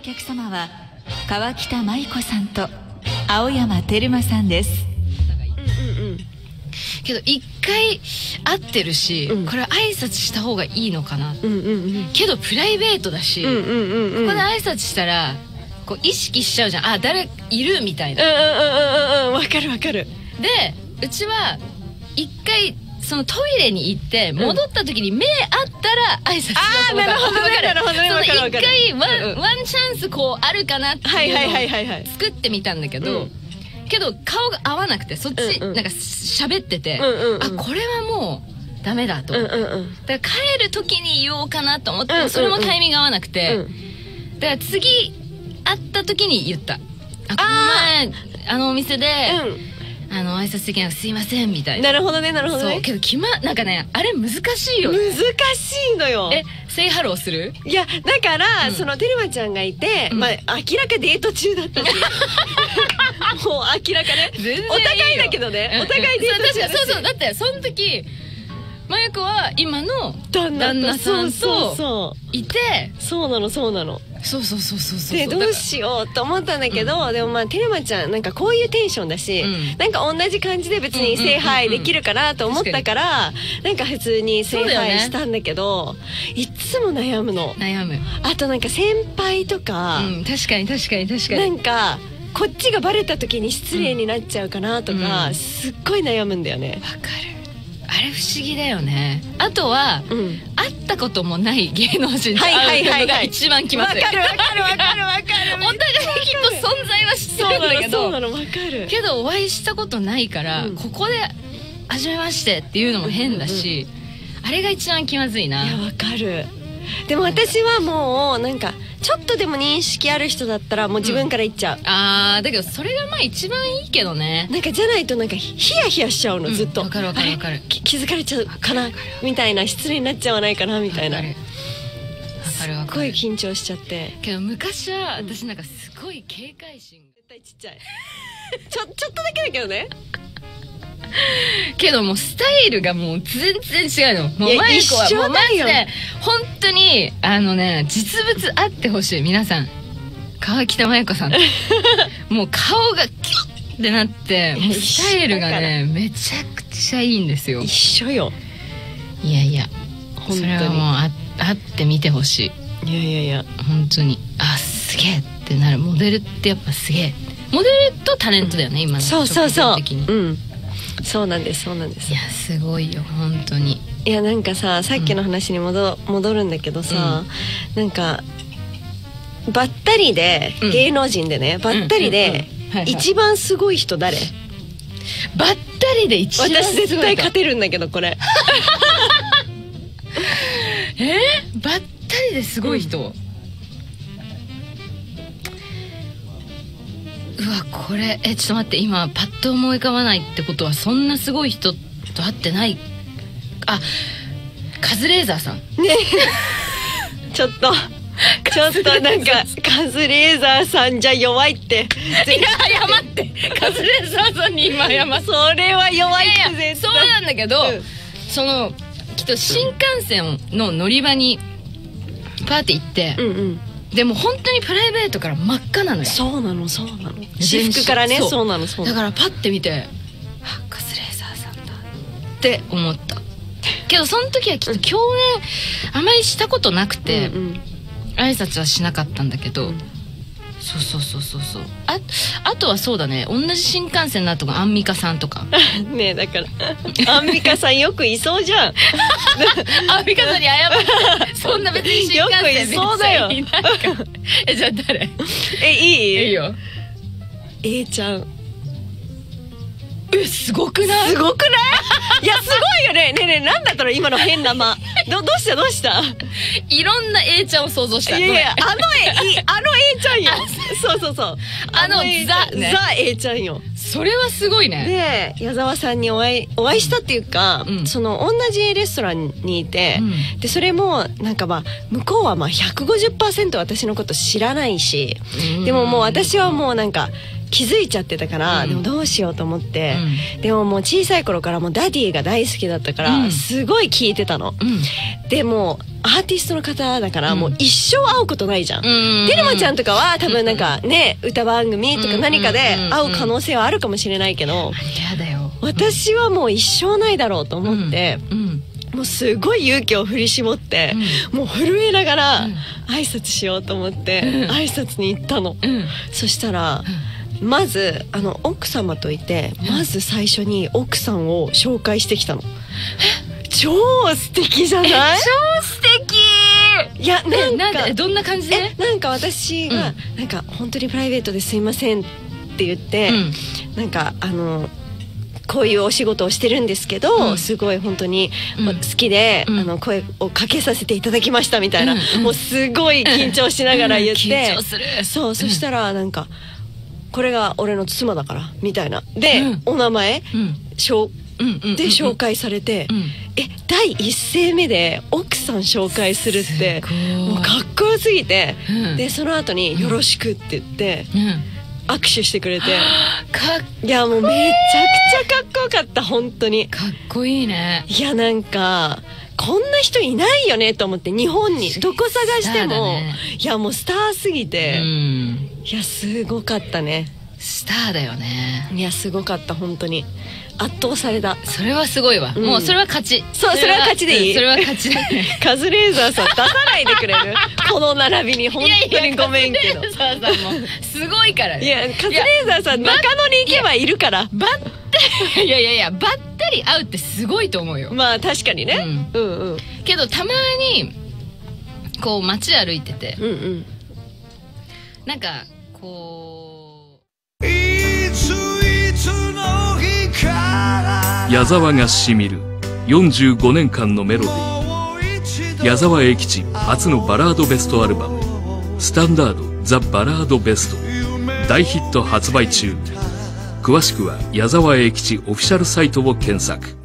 客様は川北麻衣子さんと青山テルマさんです。 けど一回会ってるし、これ挨拶した方がいいのかな、けどプライベートだし、ここで挨拶したらこう意識しちゃうじゃん。あ、誰いるみたいな。 わかるわかる。 でうちは一回そのトイレに行って戻った時に目あったら挨拶しようと思った。 なるほどね、なるほどね。 その一回ワンチャンスこうあるかなっていうのを作ってみたんだけど、けど顔が合わなくて、そっちなんか喋ってて、あ、これはもうダメだと。だから帰る時に言おうかなと思って、それもタイミング合わなくて、だから次会った時に言った。あ、この前あのお店で挨拶できなくてすいませんみたいな。 なるほどね、なるほどね。 そうけどなんかね、あれ難しいよ。 難しいのよ。 セイハローする？ いやだからそのテルマちゃんがいて、まあ明らかデート中だったし、もう明らかね、お互いだけどね、お互いデート中だし。 そうそう、だってその時マユコは今の旦那さんといて、 そうなのそうなの。 そうでどうしようと思ったんだけど、でもまあテルマちゃんなんかこういうテンションだし、なんか同じ感じで別に聖杯できるかなと思ったから、なんか普通に聖杯したんだけど、いつも悩むの。あとなんか先輩とか、 確かになんかこっちがバレた時に失礼になっちゃうかなとか、すっごい悩むんだよね。 わかる。あれ不思議だよね。あとは、会ったこともない芸能人と会うのが一番気まずい。わかる。お互いきっと存在は知ってるんだけど、 そうなのわかる。 けどお会いしたことないから、ここで「はじめまして」っていうのも変だし、あれが一番気まずいな。 いやわかる。でも私はもうなんかちょっとでも認識ある人だったらもう自分から言っちゃう。 だけどそれがまあ一番いいけどね。 なんかじゃないとなんかヒヤヒヤしちゃうの、ずっと。 わかる。 気づかれちゃうかなみたいな、失礼になっちゃわないかなみたいな。すっごい緊張しちゃって。 けど昔は私なんかすごい警戒心。 絶対ちっちゃい。ちょっとだけだけどね。 けどもうスタイルがもう全然違うの。もうマユコはもうマジで本当に実物あってほしい。皆さん川北麻衣子さんもう顔がキュッってなって、もうスタイルがねめちゃくちゃいいんですよ。 一緒よ。 いやそれはもう会ってみてほしい。 いや本当にすげえってなる。モデルってやっぱすげえ。モデルとタレントだよね、今の。 そうなんです。 いやすごいよ本当に。 いやなんかさっきの話に戻るんだけどさ、なんかばったりで、芸能人でね、ばったりで一番すごい人誰？ ばったりで一番すごい人。 私絶対勝てるんだけどこれ。 ばったりですごい人。うわこれちょっと待って、今パッと思い浮かばないってことはそんなすごい人と会ってない。カズレーザーさんね。 ちょっとなんかカズレーザーさんじゃ弱いって。 いや待って、カズレーザーさんに今謝って。 それは弱いって絶対。 そうなんだけど、そのきっと新幹線の乗り場にパーって行って、でも本当にプライベートから真っ赤なのよ。 そうなの。私服からね。そうなの。 だからパッて見て、カズレーザーさんだって思った。けどその時はきっと共演あまりしたことなくて、挨拶はしなかったんだけど、そうあとはそうだね、同じ新幹線の後がアンミカさんとかねえ、だからアンミカさんよくいそうじゃん。 アンミカさんに謝ってそんな別に新幹線よくいそうだよ。 じゃあ誰？ いいよ。 A ちゃん。 すごくない？ いやすごいよね。ねえなんだったの今の変な間。どうしたいろんな A ちゃんを想像した。 いやあの A ちゃんよ。そうザ A ちゃんよ。 それはすごいね。で矢沢さんにお会いしたっていうか、その同じレストランにいて、でそれもなんか向こうは150% 私のこと知らないし、でももう私はもうなんか気づいちゃってたから、でもどうしようと思って、でももう小さい頃からもうダディが大好きだったから、すごい聞いてたの。でもアーティストの方だからもう一生会うことないじゃん。テルマちゃんとかは多分なんかね、歌番組とか何かで会う可能性はあるかもしれないけど、私はもう一生ないだろうと思って、もうすごい勇気を振り絞って、もう震えながら挨拶しようと思って挨拶に行ったの。そしたらまず奥様といて、まず最初に奥さんを紹介してきたの。超素敵じゃない？ 超素敵。 いや、なんかどんな感じで？ なんか私がなんか本当にプライベートですいませんって言って、なんかこういうお仕事をしてるんですけど、すごい本当に好きで、声をかけさせていただきましたみたいな、もうすごい緊張しながら言って、そう、そしたらなんかこれが俺の妻だからみたいなで、お名前で紹介されて、第一声目で奥さん紹介するってもうかっこよすぎて、でその後に「よろしく」って言って握手してくれて、いやもうめちゃくちゃかっこよかった。本当にかっこいいね。いや、なんかこんな人いないよねと思って、日本にどこ探しても、いやもうスターすぎて、いやすごかったね。 スターだよね。 いやすごかった、本当に圧倒された。 それはすごいわ。もうそれは勝ち。 そう、それは勝ちでいい。 それは勝ちだね。 カズレーザーさん出さないでくれる？この並びに本当にごめんけど。 カズレーザーさんもすごいからね。 いや、カズレーザーさん中野に行けばいるから。 ばったり会うってすごいと思うよ。 まあ確かにね。 けどたまにこう街歩いてて、なんかこう矢沢がしみる45年間のメロディー。矢沢永吉初のバラードベストアルバム「スタンダード・ザ・バラードベスト」大ヒット発売中。詳しくは矢沢永吉オフィシャルサイトを検索。